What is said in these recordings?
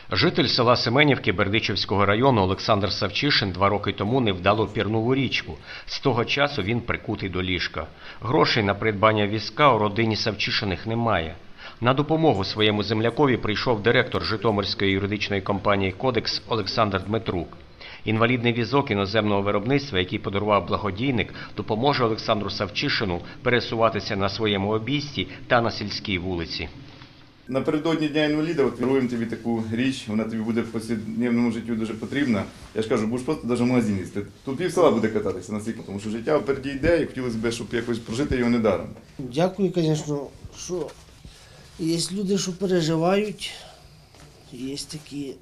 Житель села Семенівки Бердичівського району Олександр Савчишин 2 роки тому невдало пірнув у річку. З того часу він прикутий до ліжка. Грошей на придбання візка у родині Савчишиних немає. На допомогу своєму землякові прийшов директор Житомирської юридичної компанії «Кодекс» Олександр Дмитрук. Інвалідний візок іноземного виробництва, який подарував благодійник, допоможе Олександру Савчишину пересуватися на своєму обійсті та на сільській вулиці. Напередодні Дня інваліда даруємо тобі таку річ, вона тобі буде в повсякденному життю дуже потрібна. Я ж кажу, будеш просто навіть в магазин їсти. Тут пів села буде кататися настільки, тому що життя впереді йде і хотілося б, щоб якось прожити його недаром. Дякую, звісно, що є люди, що переживають, є такі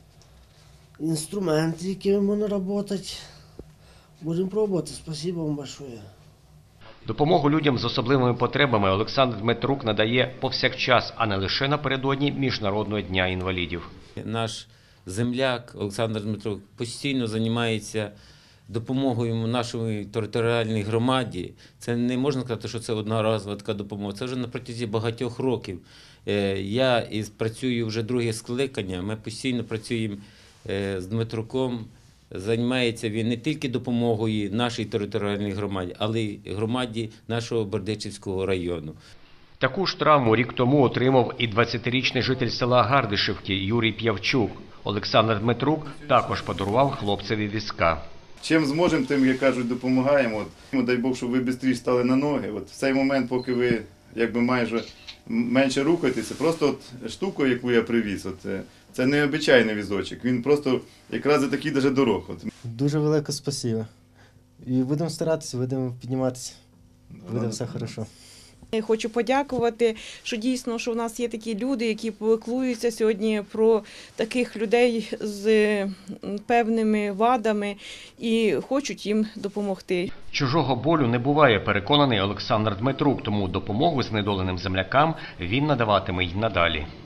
інструменти, якими можна працювати. Будемо пробувати. Спасибо вам большое. Допомогу людям з особливими потребами Олександр Дмитрук надає повсякчас, а не лише напередодні Міжнародного дня інвалідів. Наш земляк Олександр Дмитрук постійно займається допомогою нашій територіальній громаді. Це не можна сказати, що це одноразова така допомога. Це вже на протязі багатьох років. Я працюю вже друге скликання, ми постійно працюємо з Дмитруком. Займається він не тільки допомогою нашій територіальній громаді, але й громаді нашого Бердичівського району. Таку ж травму рік тому отримав і 20-річний житель села Гардишівки Юрій П'явчук. Олександр Дмитрук також подарував хлопцеві візка. Чим зможемо, тим, як кажуть, допомагаємо. Дай Бог, щоб ви швидше стали на ноги. В цей момент, поки ви майже менше рухаєтеся, просто штука, яку я привіз, це не обичайний візочок, він просто якраз за такий даже дорог. Дуже велике спасибо. І будемо старатися, будемо підніматися, буде все добре. Я хочу подякувати, що дійсно, що в нас є такі люди, які піклуються сьогодні про таких людей з певними вадами і хочуть їм допомогти. Чужого болю не буває, переконаний Олександр Дмитрук, тому допомогу знедоленим землякам він надаватиме й надалі.